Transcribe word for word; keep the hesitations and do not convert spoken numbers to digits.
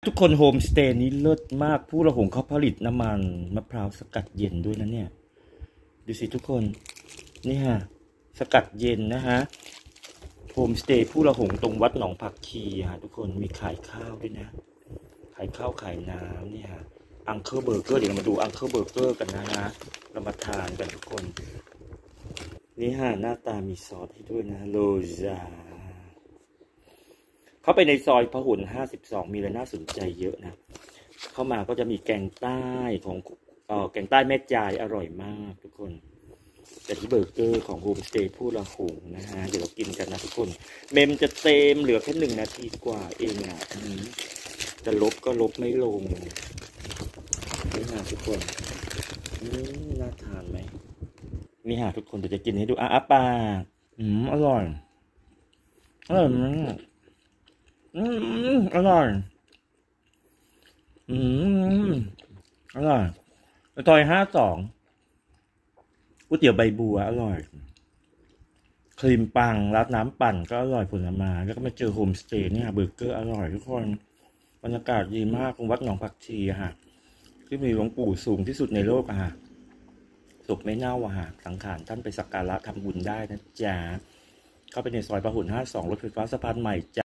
ทุกคนโฮมสเตย์นี้เลิศมากผู้ละหงเขาผลิตน้ำมันมะพร้าวสกัดเย็นด้วยนะเนี่ยดูสิทุกคนนี่ฮะสกัดเย็นนะฮะโฮมสเตย์ผู้ละหงตรงวัดหนองผักชีฮะทุกคนมีขายข้าวด้วยนะขายข้าวขายน้ำนี่ฮะอังเคิลเบอร์เกอร์เดี๋ยวเรามาดูอังเคิลเบอร์เกอร์กันนะฮะเรามาทานกันทุกคนนี่ฮะหน้าตามีซอสให้ด้วยนะโรซาเข้าไปในซอยพหลห้าสิบสองมีอะไรน่าสนใจเยอะนะเข้ามาก็จะมีแกงใต้ของเอ่อแกงใต้แม่จายอร่อยมากทุกคนแต่ที่เบอร์เกอร์ของโฮมสเตย์ผู้ละหงนะฮะเดี๋ยวเรากินกันนะทุกคนเมมจะเต็มเหลือแค่หนึ่งนาทีกว่าเองอ่ะจะลบก็ลบไม่ลงนี่ฮะทุกคนนี่น่าทานไหมนี่ฮะทุกคนเดี๋ยวจะกินให้ดูอ่ะอ่ะปากอืมอร่อยอร่อยมากอืมอร่อยอืมอร่อยซอยห้าสองก๋วยเตี๋ยวใบบัวอร่อยครีมปังร้านน้ำปั่นก็อร่อยผลไม้แล้วก็มาเจอโฮมสเตย์เนี่ยเบอร์เกอร์อร่อยทุกคนบรรยากาศดีมากตรงวัดหนองผักชีอะฮะที่มีหลวงปู่สูงที่สุดในโลกอะฮะศพไม่เน่าอะฮะสังขารท่านไปสักการะทำบุญได้นะจ๊ะเข้าไปในซอยพหลห้าสองรถไฟฟ้าสะพานใหม่จ้ะ